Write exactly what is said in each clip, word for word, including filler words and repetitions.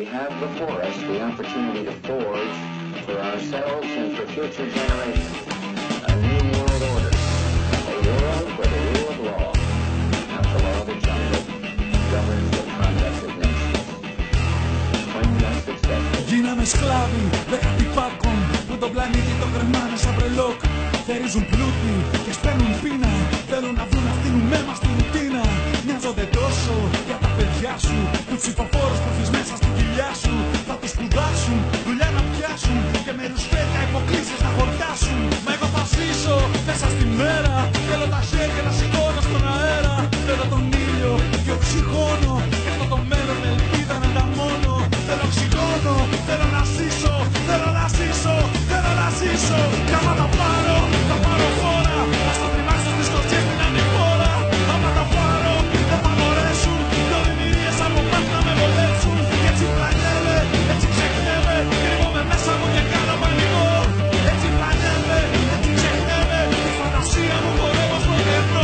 we have before us the opportunity to forge for ourselves and for future generations a new world order, a world where the rule of law, not the law of the jungle, governs the conduct of nations. When we are successful. Γίναμε σκλάβοι δέκατη πάκων που τον πλανήτη το κρεμάνε σαν μπρελόκ. Θερίζουν πλούτη και σπέρνουν πείνα. Θέλουν να βρουν αυτήν αίμα στη ρουτίνα. Νοιάζονται τόσο για τα παιδιά σου. Του ψηφοφόρους που έχεις μέσα στη κοιλιά σου. Θα τους σπουδάσουν, δουλειά να πιάσουν. Και με ρουσφέτια υποκλήσεις να χορτάσουν. Μα εγώ θα ζήσω μέσα στη μέρα. Θέλω τα χέρια να σηκώνω στον αέρα. Θέλω τον ήλιο και οξυγόνο. Και αυτό το μέλλον με ελπίδα να ανταμώνω. Θέλω οξυγόνο, θέλω να ζήσω. Θέλω να ζήσω, θέλω να ζήσω. Κι άμα τα πάρω, θα πάρω φόρα. Θα στα τριμάξω στις κλωτσιές την ανηφόρα. Άμα τα πάρω, δεν θα μπορέσουν. Δυο δημιουργίες από πάνω να με βολέψουν. Κι έτσι πλανιέμαι, έτσι ξεχνιέμαι. Κρύβομαι μέσα μου και κάνω πανικό. Έτσι πλανιέμαι, έτσι ξεχνιέμαι. Η φαντασία μου χορεύω στο κενό.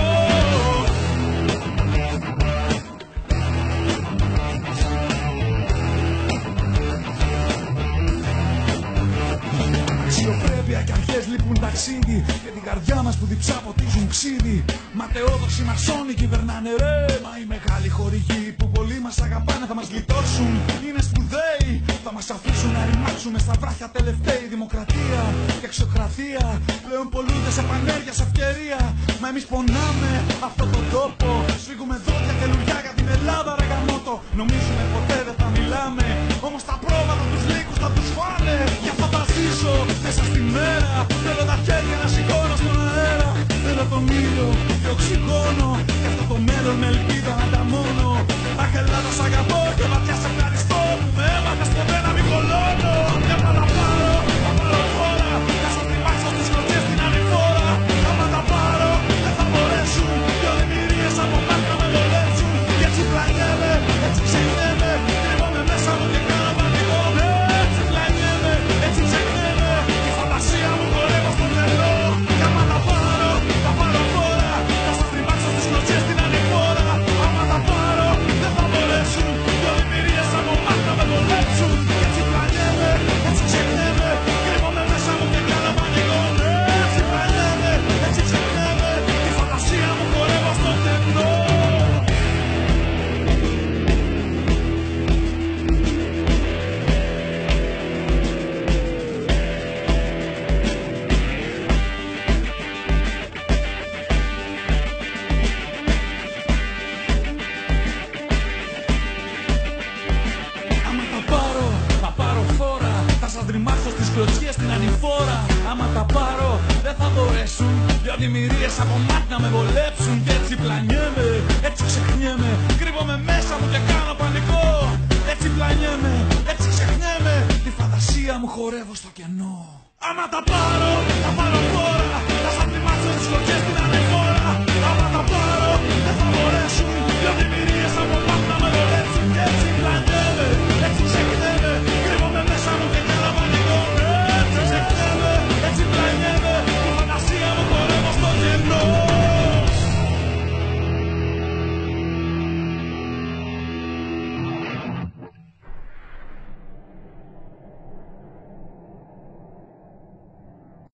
Αξιοπρέπεια κι αρχές λείπουν ταξίδι. Και την καρδιά μας που διψά ποτίζουν ξύδι. Ματαιόδοξοι μασόνοι κυβερνάνε ρε. Μα οι μεγάλοι χορηγοί που πολλοί μας αγαπάνε θα μας γλιτώσουν. Είναι σπουδαίοι, θα μας αφήσουν να ρημάξουμε στα βράχια τελευταίοι. Δημοκρατία και αξιοκρατία πλέον πολλούνται σε πανέργεια, σε ευκαιρία. Μα εμείς πονάμε αυτόν τον τόπο. Σφίγγουμε δόντια και λουριά για την Ελλάδα ρε γαμώτο. Νομίζουμε ποτέ δεν θα μιλάμε. Όμως τα πρόβατα τους λύκους θα τους φάνε. Γι' αυτό θα ζήσω μέσα στη μέρα. Θέλω τα χέρια να σηκώνω στον αέρα. Θέλω τον ήλιο και οξυγόνο. Και αυτό το μέλλον με ελπίδα να ανταμώνω. Αχ Ελλάδα σ' αγαπώ και βαθιά σε ευχαριστώ που με έμαθες ποτέ να μην κολώνω. Μια θα τα πάρω, θα πάρω φόρα. Θα σας τριμάξω στις κλωτσιές την ανηφόρα. Άμα τα πάρω δεν θα μπορέσουν. Δυο δημιουργίες από πάνω να με βολέψουν. Κι έτσι πλανιέμαι, έτσι ξεχνιέμαι. Κρύβομαι μέσα μου και κάνω πανικό. Έτσι πλανιέμαι, έτσι ξεχνιέμαι. Η φαντασία μου χορεύω στο μυαλό. Κι άμα τα πάρω, θα πάρω φόρα. Θα σας τριμάξω στις κλωτσιές την ανηφόρα. Άμα τα πάρω δεν θα μπορέσουν. Δυο δημιουργίες από πάνω να με βολέψουν. Κι έτσι πλανιέμαι, έτσι ξεχνιέμαι. Κρύβομαι μέσα μου και κάνω πανικό. Έτσι πλανιέμαι, έτσι ξεχνιέμαι. Η φαντασία μου χορεύω στο κενό. Άμα τα πάρω, θα πάρω φόρα. Θα σας τριμάξω στις κλωτσιές την ανηφόρα. Άμα τα πάρω, δεν θα μπορέσουν. Δυο δημιουργίες από μάτι να με βολέψουν. Κι έτσι πλανιέμαι, έτσι ξεχνιέμαι. Κρύβομαι μέσα μου και κάνω πανικό. Έτσι πλανιέμαι, έτσι ξεχνιέμαι. Τη φαντασία μου χορεύω στο κενό. Άμα τα πάρω, θα πάρω φόρα. Θα σας τριμάξω στις κλωτσιές